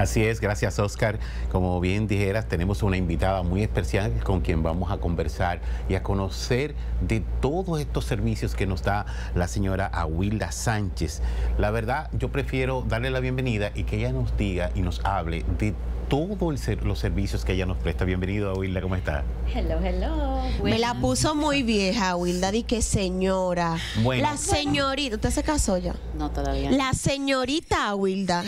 Así es, gracias Oscar. Como bien dijeras, tenemos una invitada muy especial con quien vamos a conversar y a conocer de todos estos servicios que nos da la señora Awilda Sánchez. La verdad, yo prefiero darle la bienvenida y que ella nos diga y nos hable de todos los servicios que ella nos presta. Bienvenido, Awilda, ¿cómo está? Hello, hello. Me la puso muy vieja, Awilda, di que señora. Bueno. La señorita, ¿usted se casó ya? No, todavía. La señorita Awilda.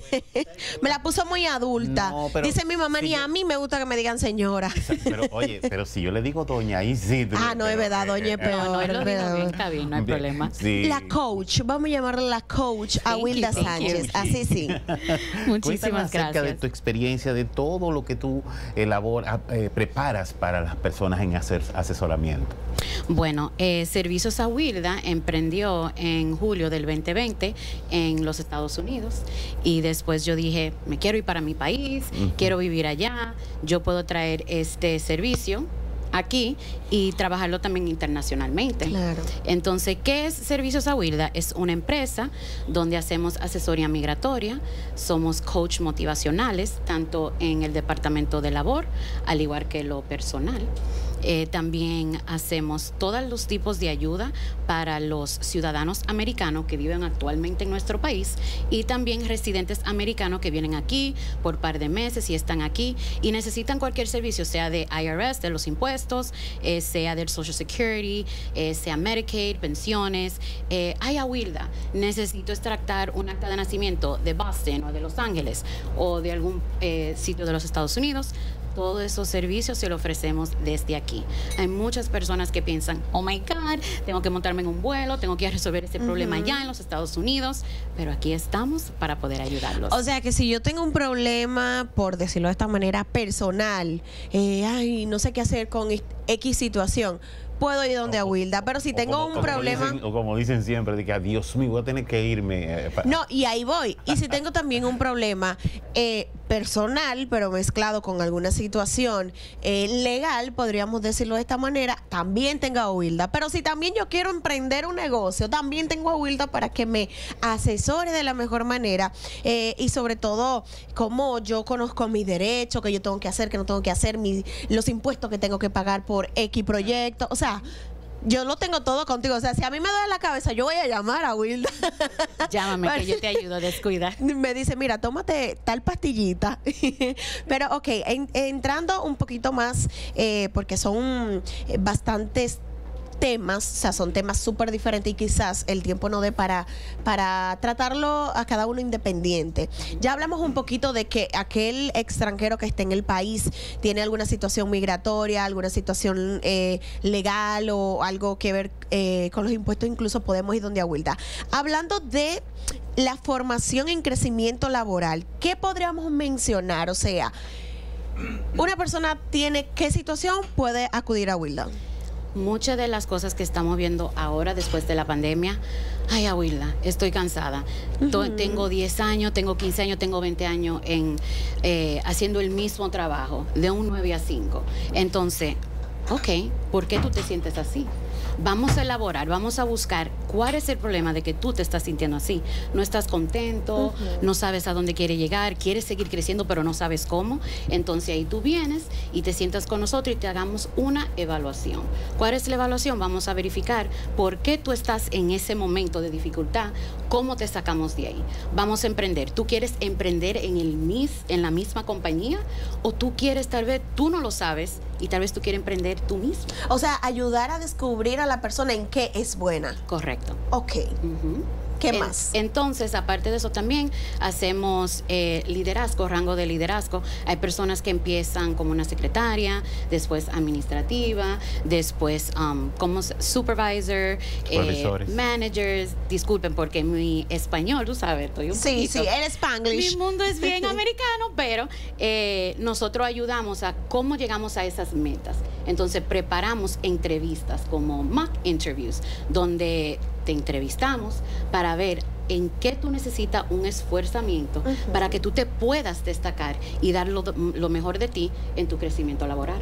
Me la puso muy adulta. No, pero dice mi mamá, si ni yo- a mí me gusta que me digan señora. Pero oye, pero si yo le digo doña, ahí sí. No, es verdad, doña es peor. No, él lo es dijo verdad. bien, está bien, no hay Bien, problema. sí. La coach, vamos a llamarla la coach Awilda you, thank Sánchez. you. Así sí. Cuéntanos Muchísimas acerca de gracias. tu experiencia, de todo lo que tú preparas para las personas en hacer asesoramiento. Bueno, Servicios Awilda emprendió en julio del 2020 en los Estados Unidos y después yo dije, me quiero ir para mi país, quiero vivir allá, yo puedo traer este servicio aquí y trabajarlo también internacionalmente. Claro. Entonces, ¿qué es Servicios Awilda? Es una empresa donde hacemos asesoría migratoria, somos coach motivacionales, tanto en el departamento de labor, al igual que lo personal. También hacemos todos los tipos de ayuda para los ciudadanos americanos que viven actualmente en nuestro país y también residentes americanos que vienen aquí por par de meses y están aquí y necesitan cualquier servicio, sea de IRS, de los impuestos, sea del Social Security, sea Medicaid, pensiones. Ay, Awilda, necesito extractar un acta de nacimiento de Boston o de Los Ángeles o de algún sitio de los Estados Unidos. Todos esos servicios se los ofrecemos desde aquí. Hay muchas personas que piensan, oh my God, tengo que montarme en un vuelo, tengo que resolver ese problema allá en los Estados Unidos, pero aquí estamos para poder ayudarlos. O sea que si yo tengo un problema, por decirlo de esta manera, personal, no sé qué hacer con X situación, puedo ir donde Awilda, pero si tengo un problema... Como dicen siempre, de que Dios mío, voy a tener que irme. No, y ahí voy. Y si tengo también un problema personal, pero mezclado con alguna situación legal, podríamos decirlo de esta manera, también tengo a Awilda. Pero si también yo quiero emprender un negocio, también tengo a Awilda para que me asesore de la mejor manera y sobre todo, cómo yo conozco mis derechos, que yo tengo que hacer, que no tengo que hacer, los impuestos que tengo que pagar por X proyecto. O sea, yo lo tengo todo contigo. O sea, si a mí me duele la cabeza, yo voy a llamar a Awilda. Llámame que yo te ayudo, descuida. Me dice, mira, tómate tal pastillita. Pero, ok, entrando un poquito más, porque son bastantes temas, o sea, son temas súper diferentes y quizás el tiempo no dé para tratarlo a cada uno independiente. Ya hablamos un poquito de que aquel extranjero que esté en el país tiene alguna situación migratoria, alguna situación legal o algo que ver con los impuestos, incluso podemos ir donde Awilda. Hablando de la formación en crecimiento laboral, ¿qué podríamos mencionar? O sea, una persona tiene, ¿qué situación puede acudir a Awilda? Muchas de las cosas que estamos viendo ahora después de la pandemia, ay, Awilda, estoy cansada. Tengo 10 años, tengo 15 años, tengo 20 años haciendo el mismo trabajo, de un 9 a 5. Entonces, ok, ¿por qué tú te sientes así? Vamos a elaborar, vamos a buscar cuál es el problema de que tú te estás sintiendo así. No estás contento, no sabes a dónde quieres llegar, quieres seguir creciendo, pero no sabes cómo. Entonces ahí tú vienes y te sientas con nosotros y te hagamos una evaluación. ¿Cuál es la evaluación? Vamos a verificar por qué tú estás en ese momento de dificultad, cómo te sacamos de ahí. Vamos a emprender. ¿Tú quieres emprender en la misma compañía? ¿O tú quieres, tal vez, tú no lo sabes y tal vez tú quieres emprender tú mismo? O sea, ayudar a descubrir a la persona en qué es buena. Correcto. Ok. ¿Qué más? Entonces, aparte de eso, también hacemos liderazgo, rango de liderazgo. Hay personas que empiezan como una secretaria, después administrativa, después como supervisor, managers. Disculpen porque mi español, tú sabes, estoy un Sí, poquito. sí, eres Spanglish. Mi mundo es bien americano, pero nosotros ayudamos a cómo llegamos a esas metas. Entonces, preparamos entrevistas como mock interviews, donde te entrevistamos para ver en qué tú necesitas un esfuerzamiento para que tú te puedas destacar y dar lo mejor de ti en tu crecimiento laboral.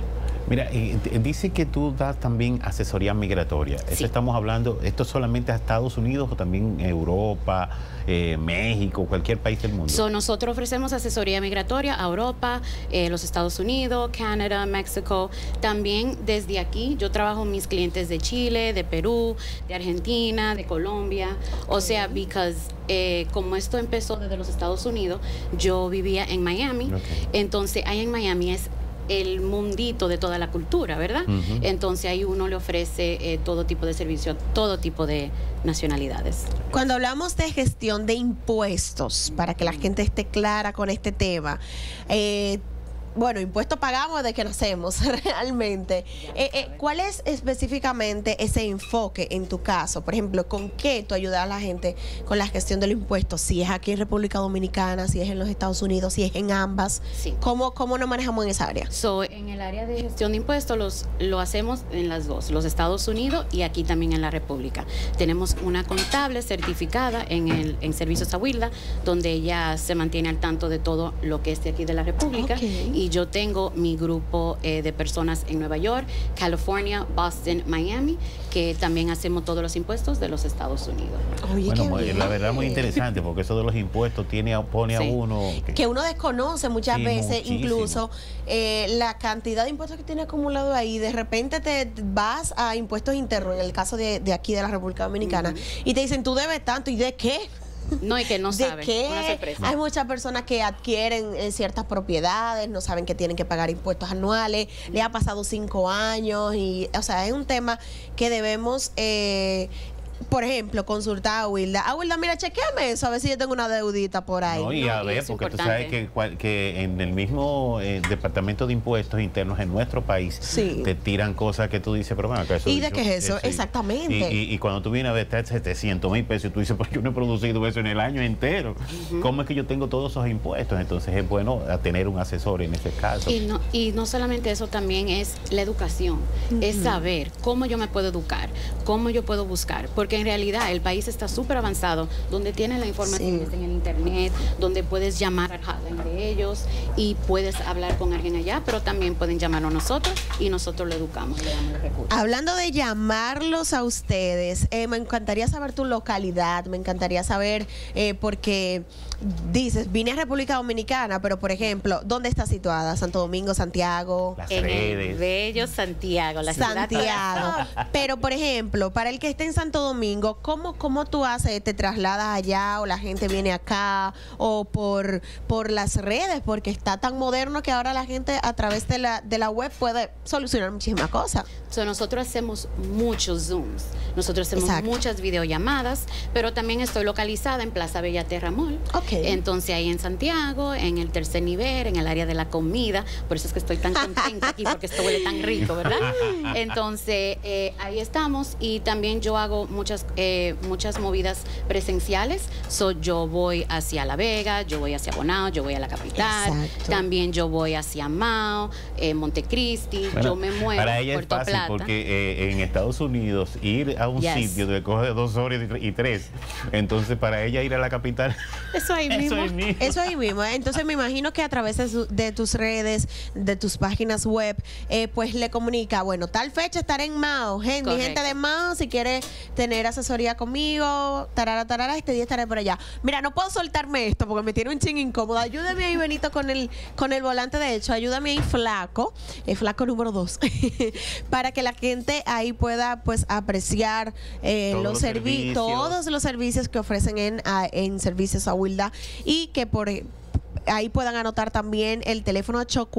Mira, dice que tú das también asesoría migratoria. Sí. Eso estamos hablando, ¿esto solamente a Estados Unidos o también Europa, México, cualquier país del mundo? Nosotros ofrecemos asesoría migratoria a Europa, los Estados Unidos, Canadá, México. También desde aquí yo trabajo con mis clientes de Chile, de Perú, de Argentina, de Colombia. O sea, como esto empezó desde los Estados Unidos, yo vivía en Miami. Okay. Entonces, ahí en Miami es el mundito de toda la cultura, ¿verdad? Uh-huh. Entonces ahí uno le ofrece todo tipo de servicio a todo tipo de nacionalidades. Cuando hablamos de gestión de impuestos, para que la gente esté clara con este tema, bueno, impuestos pagamos de que nacemos realmente. ¿Cuál es específicamente ese enfoque en tu caso? Por ejemplo, ¿con qué tú ayudas a la gente con la gestión de los impuestos? Si es aquí en República Dominicana, si es en los Estados Unidos, si es en ambas. Sí. ¿Cómo nos manejamos en esa área? En el área de gestión de impuestos lo hacemos en las dos, los Estados Unidos y aquí también en la República. Tenemos una contable certificada en Servicios Awilda, donde ella se mantiene al tanto de todo lo que es de aquí de la República. Okay. Y yo tengo mi grupo de personas en Nueva York, California, Boston, Miami, que también hacemos todos los impuestos de los Estados Unidos. Oye, Bueno, qué bien. la verdad muy interesante, porque eso de los impuestos pone Sí. a uno... Que uno desconoce muchas Sí, veces, muchísimo. incluso la cantidad de impuestos que tiene acumulado ahí. De repente te vas a impuestos internos, en el caso de aquí de la República Dominicana, y te dicen, tú debes tanto, ¿y de qué? No, y que no ¿De saben. qué? Una sorpresa. Hay muchas personas que adquieren ciertas propiedades, no saben que tienen que pagar impuestos anuales, le ha pasado 5 años, y, o sea, es un tema que debemos... por ejemplo, consultar a Wilda. Wilda, mira, chequeame eso, a ver si yo tengo una deudita por ahí. No, y a No, y ver, es porque importante. tú sabes que en el mismo Departamento de Impuestos Internos en nuestro país Sí. te tiran cosas que tú dices, pero bueno, acá eso... ¿Y de qué es eso? sí. Exactamente. Y cuando tú vienes a ver, está 700,000 pesos, y tú dices, porque yo no he producido eso en el año entero. ¿Cómo es que yo tengo todos esos impuestos? Entonces es bueno tener un asesor en ese caso. Y no solamente eso, también es la educación, es saber cómo yo me puedo educar, cómo yo puedo buscar, porque en realidad el país está súper avanzado, donde tienes la información Sí. está en el internet, donde puedes llamar al hotline de ellos y puedes hablar con alguien allá, pero también pueden llamarnos a nosotros y nosotros lo educamos, le damos los recursos. Hablando de llamarlos a ustedes, me encantaría saber tu localidad, me encantaría saber, porque dices, vine a República Dominicana, pero por ejemplo, ¿dónde está situada? ¿Santo Domingo, Santiago? Las En el redes. bello Santiago, la ciudad Santiago. Pero, por ejemplo, para el que esté en Santo Domingo, ¿cómo tú haces? ¿Te trasladas allá o la gente viene acá? ¿O por las redes? Porque está tan moderno que ahora la gente a través de la web puede solucionar muchísimas cosas. Nosotros hacemos muchos Zooms, nosotros hacemos Exacto. muchas videollamadas, pero también estoy localizada en Plaza Bellaterra Mall. Ok. Entonces ahí en Santiago, en el tercer nivel, en el área de la comida, por eso es que estoy tan contenta aquí, porque esto huele tan rico, ¿verdad? Entonces ahí estamos, y también yo hago muchas movidas presenciales. Yo voy hacia La Vega, yo voy hacia Bonao, yo voy a la capital, Exacto. también yo voy hacia Mao, Montecristi, Bueno, yo me muevo para ella es Puerto fácil, Plata. porque en Estados Unidos ir a un Yes. sitio te coge 2 horas y 3. Entonces, para ella ir a la capital, Eso ahí mismo. eso es mismo. Eso ahí mismo. Entonces me imagino que a través de tus redes, de tus páginas web, pues le comunica, bueno, tal fecha estaré en Mao. Mi Correcto. gente de Mao, si quiere tener asesoría conmigo, tarara, este día estaré por allá. Mira, no puedo soltarme esto porque me tiene un ching incómodo. Ayúdame ahí, Benito, con el volante de hecho. Ayúdame ahí, flaco, flaco número 2, para que la gente ahí pueda pues apreciar Todos los servicios. todos los servicios que ofrecen en Servicios Awilda, y que ahí puedan anotar también el teléfono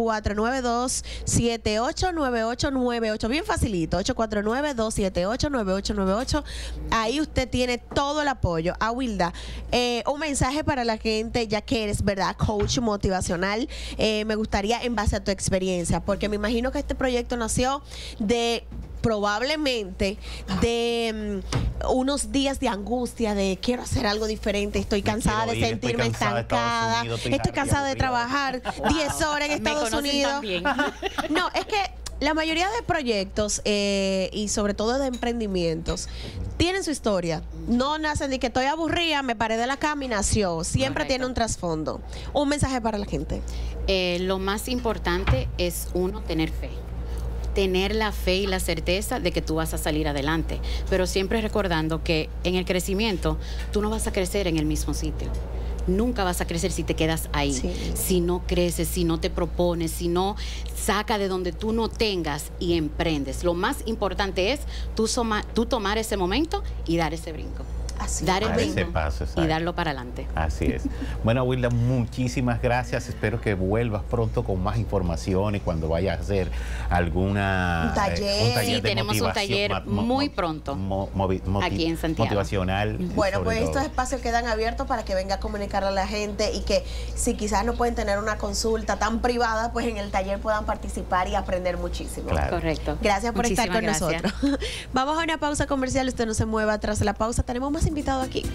8492-789898. Bien facilito, 849-278-9898. Ahí usted tiene todo el apoyo. Awilda, un mensaje para la gente, ya que eres, ¿verdad?, coach motivacional. Me gustaría, en base a tu experiencia, porque me imagino que este proyecto nació probablemente de unos días de angustia, de quiero hacer algo diferente, estoy cansada de sentirme estancada, estoy cansada de trabajar 10 horas en Me Estados conocen Unidos. también. No, es que la mayoría de proyectos y sobre todo de emprendimientos tienen su historia. No nacen de que estoy aburrida, me paré de la cama y nació. Siempre Correcto. tiene un trasfondo. Un mensaje para la gente. Lo más importante es uno tener fe. tener la fe y la certeza de que tú vas a salir adelante, pero siempre recordando que en el crecimiento tú no vas a crecer en el mismo sitio. Nunca vas a crecer si te quedas ahí, si no creces, si no te propones, si no saca de donde tú no tengas y emprendes. Lo más importante es tú tomar ese momento y dar ese brinco. Dar el brinco y darlo para adelante. Así es. Bueno, Wilda, muchísimas gracias. Espero que vuelvas pronto con más informaciones cuando vayas a hacer alguna un taller. Sí, tenemos un taller muy pronto aquí en Santiago. Motivacional. Bueno, pues estos espacios quedan abiertos para que venga a comunicarle a la gente y que si quizás no pueden tener una consulta tan privada, pues en el taller puedan participar y aprender muchísimo. Claro. Correcto. Gracias por estar con nosotros. Vamos a una pausa comercial. Usted no se mueva. Tras la pausa tenemos más invitados aquí.